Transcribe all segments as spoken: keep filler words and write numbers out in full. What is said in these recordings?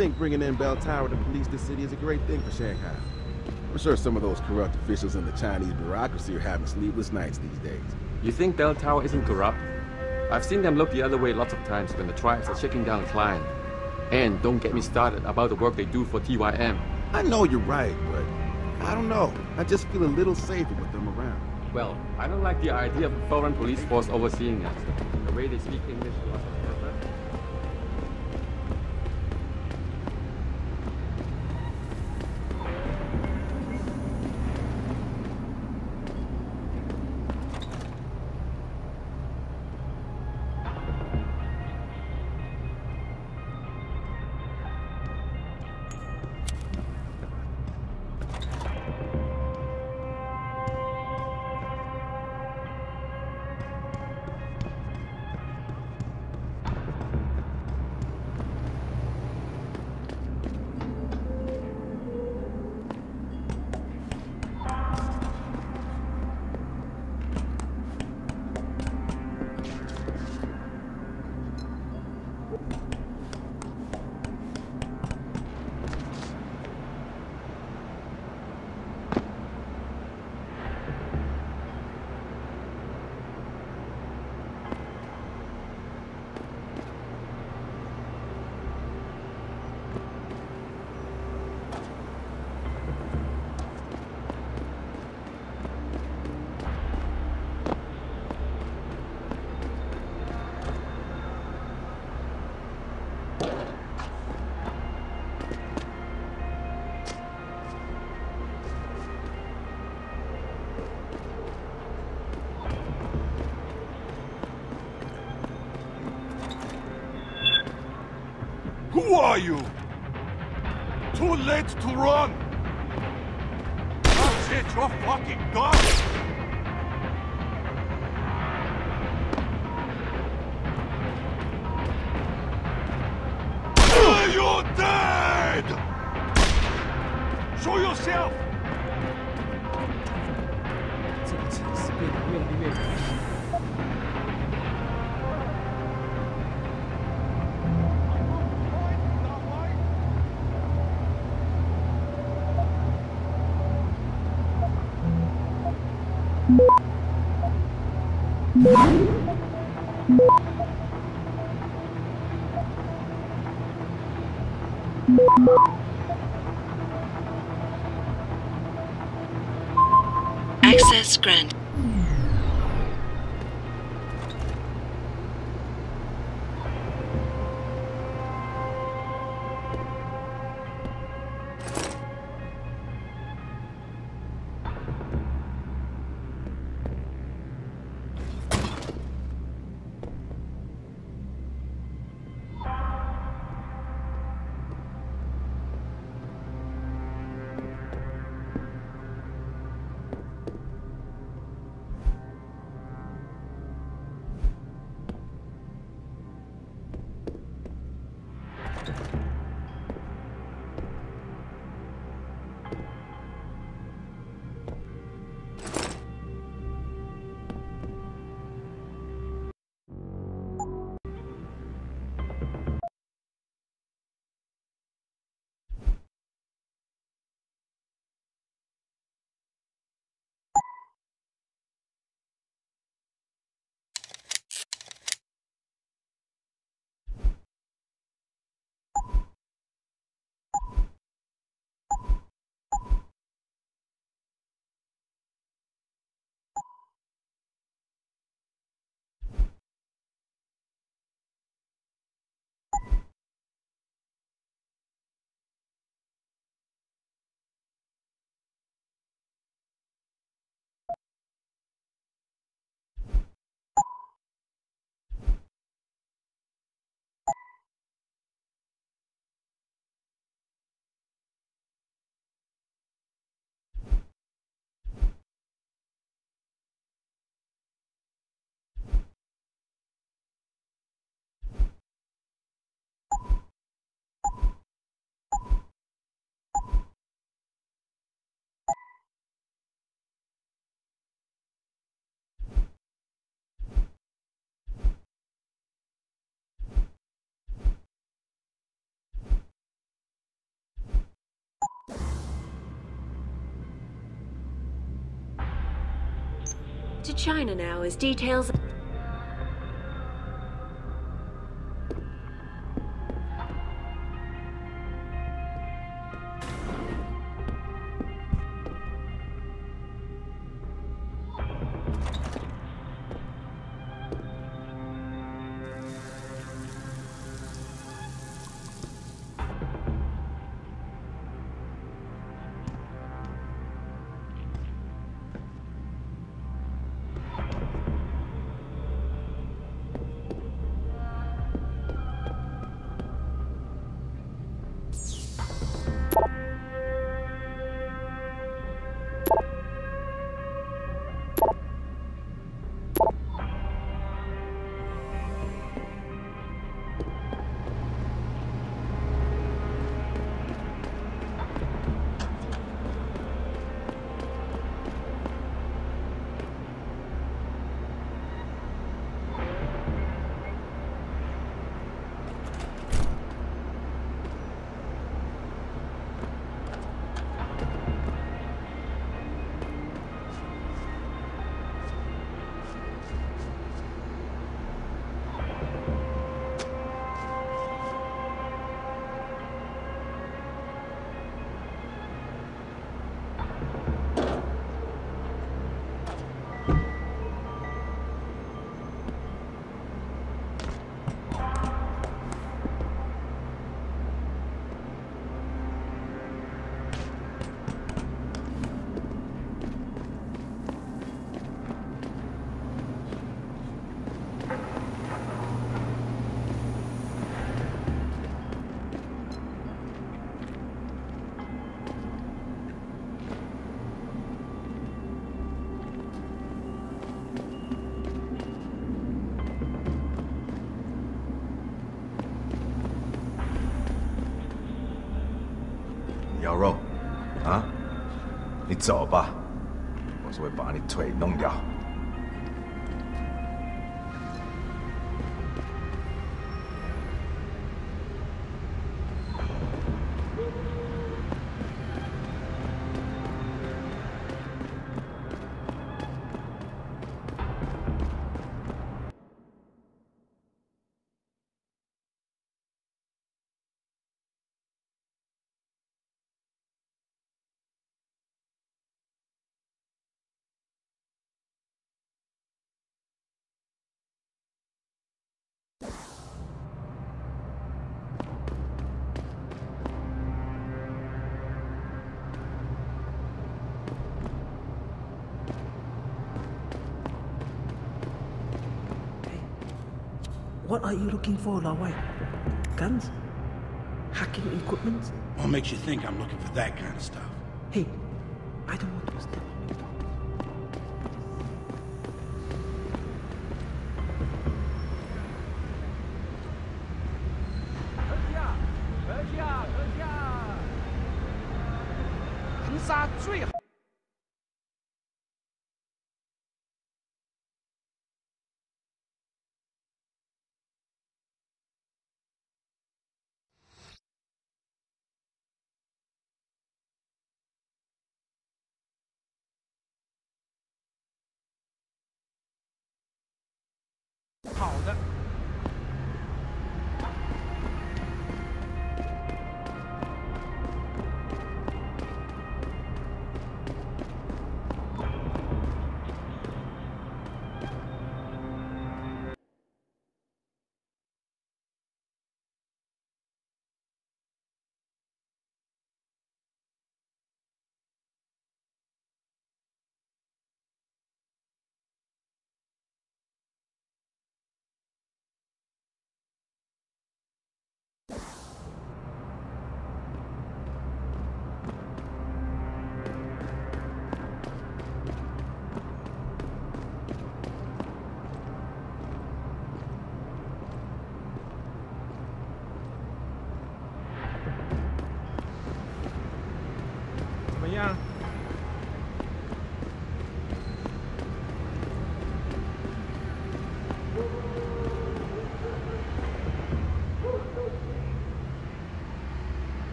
think bringing in Bell Tower to police the city is a great thing for Shanghai. I'm sure some of those corrupt officials in the Chinese bureaucracy are having sleepless nights these days. You think Bell Tower isn't corrupt? I've seen them look the other way lots of times when the tribes are shaking down a client. And don't get me started about the work they do for T Y M. I know you're right, but I don't know. I just feel a little safer with them around. Well, I don't like the idea of a foreign police force overseeing us. The way they speak English to us. Who are you? Too late to run! That's it, you're fucking done! You're dead! Show yourself! Access granted. To China now as details... 羊肉，啊，你走吧，我是会把你腿弄掉。 What are you looking for, Lawai? Guns? Hacking equipment? What makes you think I'm looking for that kind of stuff? Hey, I don't want to step.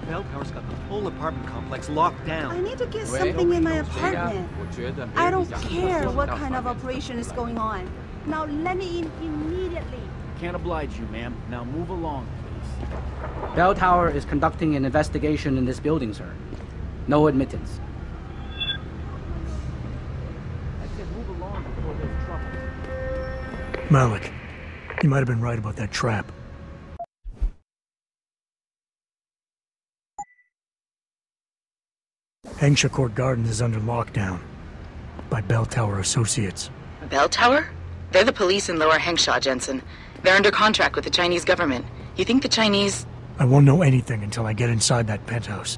Bell Tower's got the whole apartment complex locked down. I need to get something in my apartment. I don't care what kind of operation is going on. Now let me in immediately. Can't oblige you, ma'am. Now move along, please. Bell Tower is conducting an investigation in this building, sir. No admittance. I said move along before there's trouble. Malik, you might have been right about that trap. Hengsha Court Garden is under lockdown by Bell Tower Associates. Bell Tower? They're the police in Lower Hengsha, Jensen. They're under contract with the Chinese government. You think the Chinese... I won't know anything until I get inside that penthouse.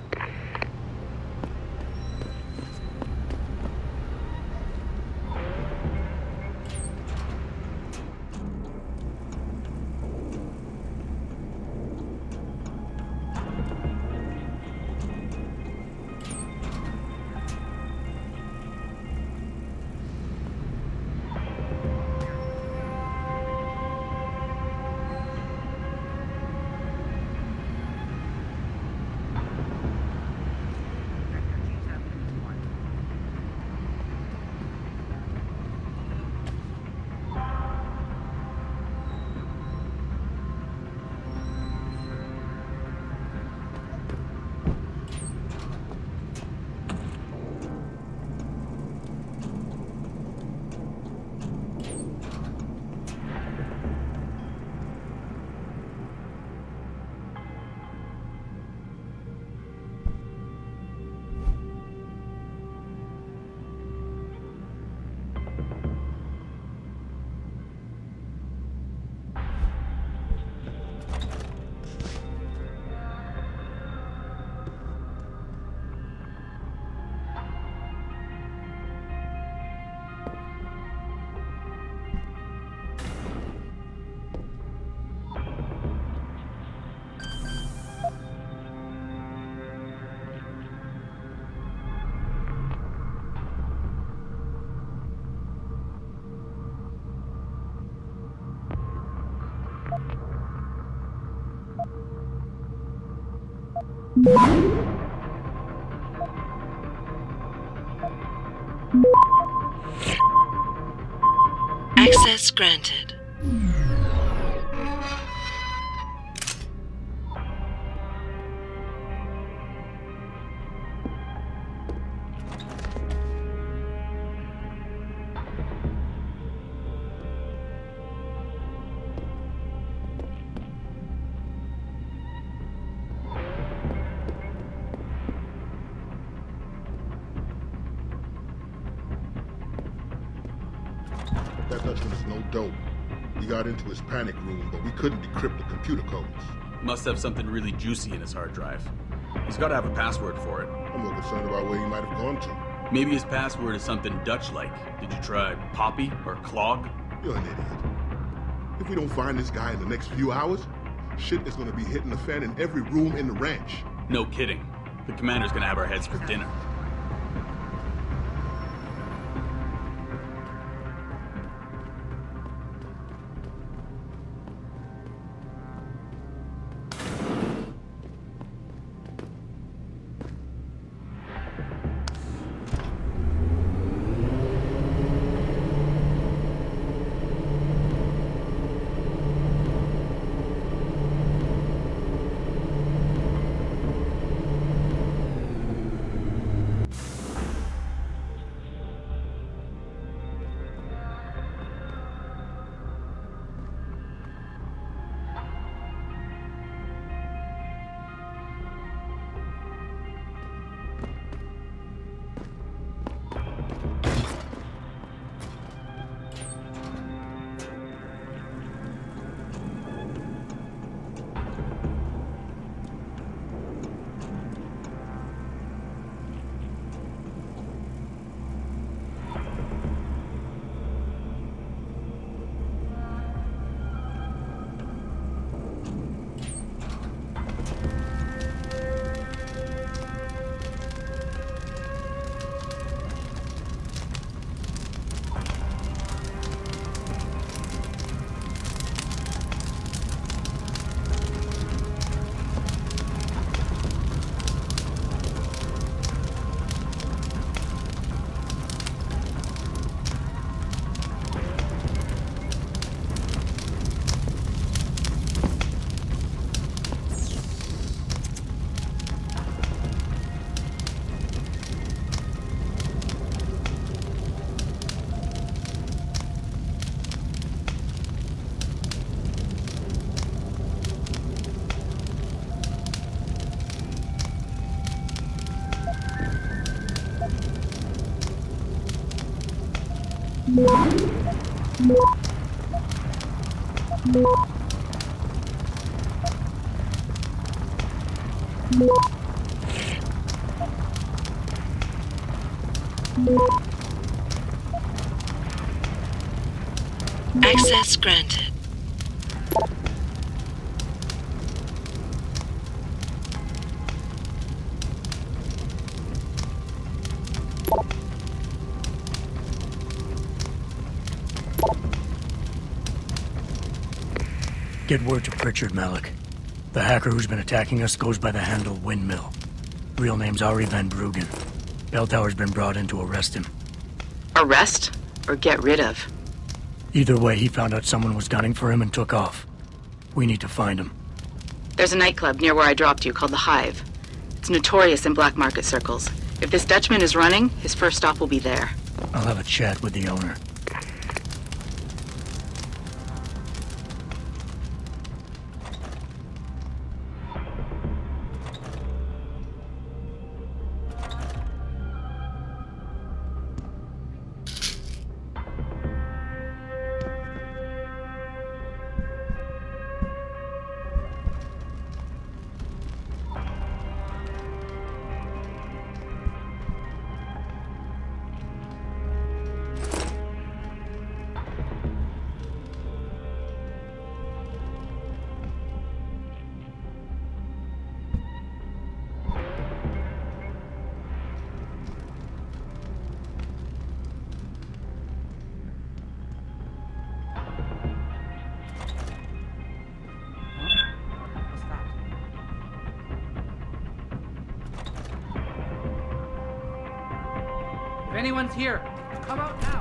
Access granted. That Dutchman is no dope. We got into his panic room, but we couldn't decrypt the computer codes. Must have something really juicy in his hard drive. He's got to have a password for it. I'm more concerned about where he might have gone to. Maybe his password is something Dutch-like. Did you try Poppy or Clog? You're an idiot. If we don't find this guy in the next few hours, shit is going to be hitting the fan in every room in the ranch. No kidding. The commander's going to have our heads for dinner. Access granted. Get word to Pritchard, Malik. The hacker who's been attacking us goes by the handle Windmill. Real name's Ari Van Bruggen. Bell Tower's been brought in to arrest him. Arrest? Or get rid of? Either way, he found out someone was gunning for him and took off. We need to find him. There's a nightclub near where I dropped you called the Hive. It's notorious in black market circles. If this Dutchman is running, his first stop will be there. I'll have a chat with the owner. If anyone's here, come out now.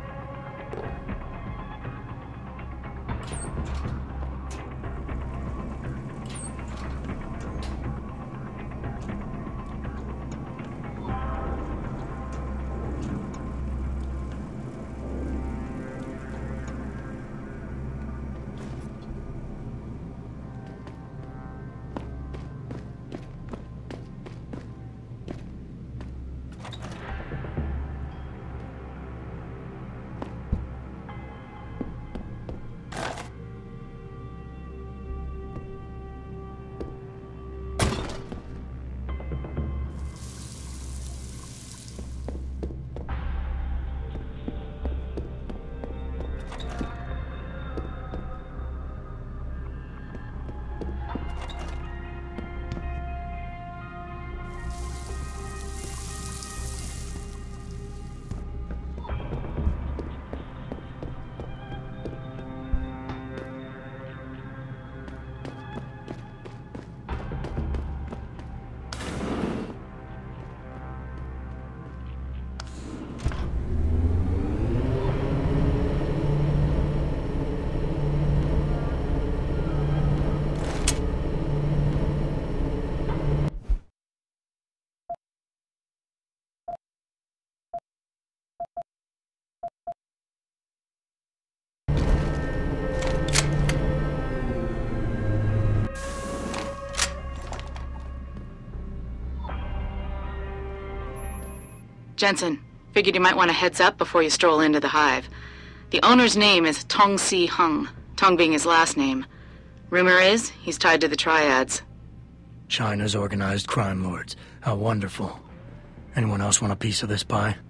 Jensen, figured you might want a heads up before you stroll into the Hive. The owner's name is Tong Si Hung, Tong being his last name. Rumor is, he's tied to the Triads. China's organized crime lords. How wonderful. Anyone else want a piece of this pie?